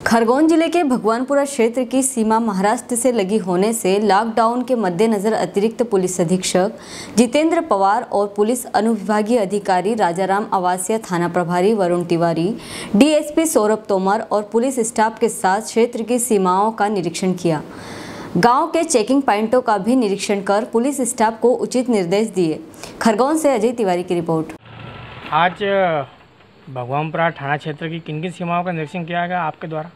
खरगोन जिले के भगवानपुरा क्षेत्र की सीमा महाराष्ट्र से लगी होने से लॉकडाउन के मद्देनजर अतिरिक्त पुलिस अधीक्षक जितेंद्र पवार और पुलिस अनुविभागीय अधिकारी राजाराम आवासीय थाना प्रभारी वरुण तिवारी, डीएसपी सौरभ तोमर और पुलिस स्टाफ के साथ क्षेत्र की सीमाओं का निरीक्षण किया। गांव के चेकिंग पॉइंटों का भी निरीक्षण कर पुलिस स्टाफ को उचित निर्देश दिए। खरगोन से अजय तिवारी की रिपोर्ट। आज भगवानपुरा थाना क्षेत्र की किन किन सीमाओं का निरीक्षण किया गया आपके द्वारा?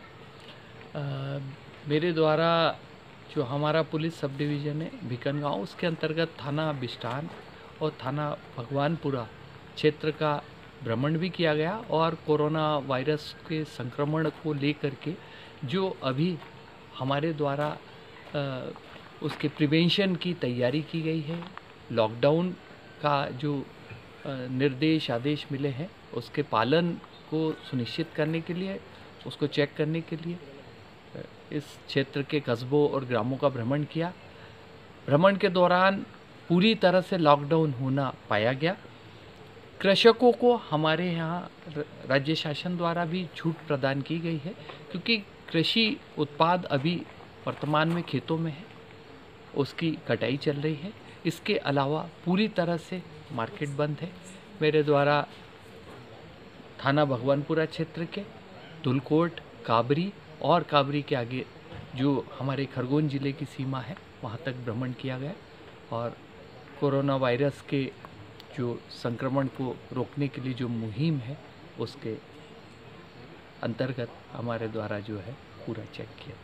मेरे द्वारा जो हमारा पुलिस सब डिवीज़न है भिकन गाँव, उसके अंतर्गत थाना बिस्टान और थाना भगवानपुरा क्षेत्र का भ्रमण भी किया गया और कोरोना वायरस के संक्रमण को लेकर के जो अभी हमारे द्वारा उसके प्रिवेंशन की तैयारी की गई है, लॉकडाउन का जो निर्देश आदेश मिले हैं उसके पालन को सुनिश्चित करने के लिए, उसको चेक करने के लिए इस क्षेत्र के कस्बों और ग्रामों का भ्रमण किया। भ्रमण के दौरान पूरी तरह से लॉकडाउन होना पाया गया। कृषकों को हमारे यहाँ राज्य शासन द्वारा भी छूट प्रदान की गई है क्योंकि कृषि उत्पाद अभी वर्तमान में खेतों में है, उसकी कटाई चल रही है। इसके अलावा पूरी तरह से मार्केट बंद है। मेरे द्वारा थाना भगवानपुरा क्षेत्र के धुलकोट, काबरी और काबरी के आगे जो हमारे खरगोन ज़िले की सीमा है वहाँ तक भ्रमण किया गया और कोरोना वायरस के जो संक्रमण को रोकने के लिए जो मुहिम है उसके अंतर्गत हमारे द्वारा जो है पूरा चेक किया।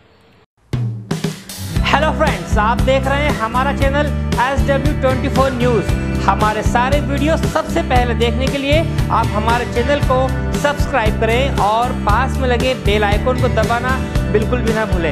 हेलो फ्रेंड्स, आप देख रहे हैं हमारा चैनल SW24 न्यूज़। हमारे सारे वीडियो सबसे पहले देखने के लिए आप हमारे चैनल को सब्सक्राइब करें और पास में लगे बेल आइकन को दबाना बिल्कुल भी ना भूलें।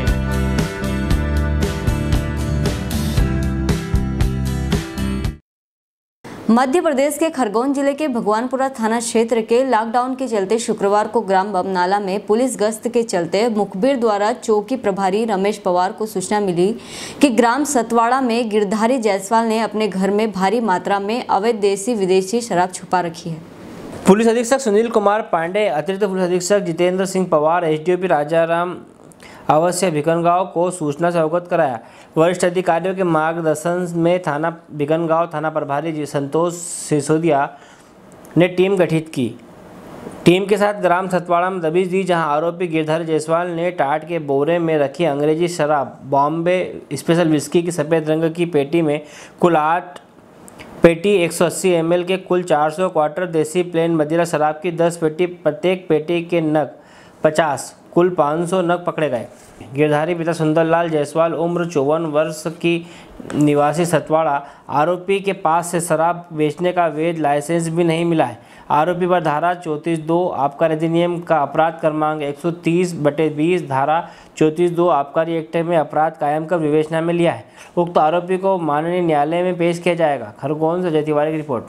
मध्य प्रदेश के खरगोन जिले के भगवानपुरा थाना क्षेत्र के लॉकडाउन के चलते शुक्रवार को ग्राम बमनाला में पुलिस गश्त के चलते मुखबिर द्वारा चौकी प्रभारी रमेश पवार को सूचना मिली कि ग्राम सतवाड़ा में गिरधारी जायसवाल ने अपने घर में भारी मात्रा में अवैध देसी विदेशी शराब छुपा रखी है। पुलिस अधीक्षक सुनील कुमार पांडे, अतिरिक्त पुलिस अधीक्षक जितेंद्र सिंह पवार, एसडीओपी राजाराम अवश्य भिकनगांव को सूचना से अवगत कराया। वरिष्ठ अधिकारियों के मार्गदर्शन में थाना भिकनगांव थाना प्रभारी संतोष सिसोदिया ने टीम गठित की। टीम के साथ ग्राम सतवाड़ा में दबिश दी जहां आरोपी गिरधारी जायसवाल ने टाट के बोरे में रखी अंग्रेजी शराब बॉम्बे स्पेशल विस्की की सफ़ेद रंग की पेटी में कुल 8 पेटी 180 ml के कुल 400 क्वार्टर देसी प्लेन मदिरा शराब की 10 पेटी, प्रत्येक पेटी के नग 50 कुल 500 नग पकड़े गए। गिरधारी पिता सुंदरलाल जायसवाल उम्र 54 वर्ष की निवासी सतवाड़ा, आरोपी के पास से शराब बेचने का वैध लाइसेंस भी नहीं मिला है। आरोपी पर धारा 34(2) आबकारी अधिनियम का अपराध क्रमांक 130/20 धारा 34(2) आबकारी एक्ट में अपराध कायम कर विवेचना में लिया है। उक्त आरोपी को माननीय न्यायालय में पेश किया जाएगा। खरगोन से अजय तिवारी की रिपोर्ट।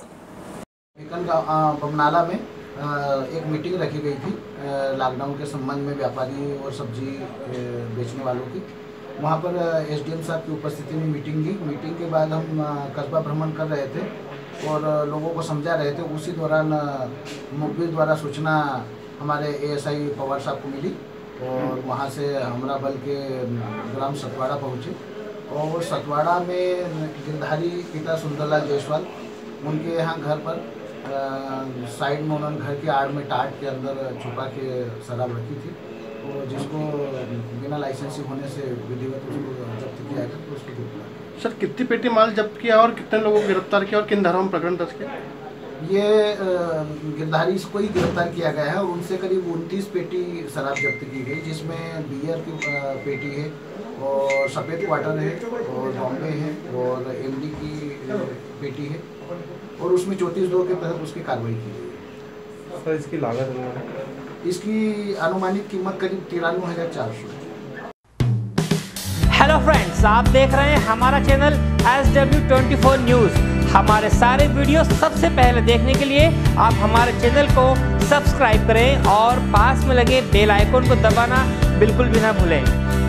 बमनाला में एक मीटिंग रखी गई थी लॉकडाउन के संबंध में व्यापारी और सब्जी बेचने वालों की। वहाँ पर एसडीएम साहब की उपस्थिति में मीटिंग की। मीटिंग के बाद हम कस्बा भ्रमण कर रहे थे और लोगों को समझा रहे थे। उसी दौरान मुखबिर द्वारा सूचना हमारे एएसआई पवार साहब को मिली और वहाँ से हमरा बल के ग्राम सतवाड़ा पहुँचे और सतवाड़ा में गिरधारी पिता सुंदरलाल जायसवाल उनके यहाँ घर पर साइड में उन्होंने घर के आड़ में टाट के अंदर छुपा के शराब रखी थी और जिसको बिना लाइसेंसी होने से विधिवत उसको जब्त किया था। तो उसको गिरफ्तार। सर, कितनी पेटी माल जब्त किया और कितने लोगों को गिरफ्तार किया और किन धाराओं में प्रकरण दर्ज किया? ये गिरधारी को ही गिरफ्तार किया गया है और उनसे करीब 29 पेटी शराब जब्त की गई, जिसमें बियर की पेटी है और सफ़ेद क्वार्टर है और बॉम्बे है और एमडी की पेटी है और उसमें 34(2) के तहत उसकी कार्रवाई की गई। सर, इसकी लागत? इसकी अनुमानित कीमत करीब 93,400। हेलो फ्रेंड्स, आप देख रहे हैं हमारा चैनल SW24 न्यूज़। हमारे सारे वीडियो सबसे पहले देखने के लिए आप हमारे चैनल को सब्सक्राइब करें और पास में लगे बेल आइकन को दबाना बिल्कुल भी ना भूलें।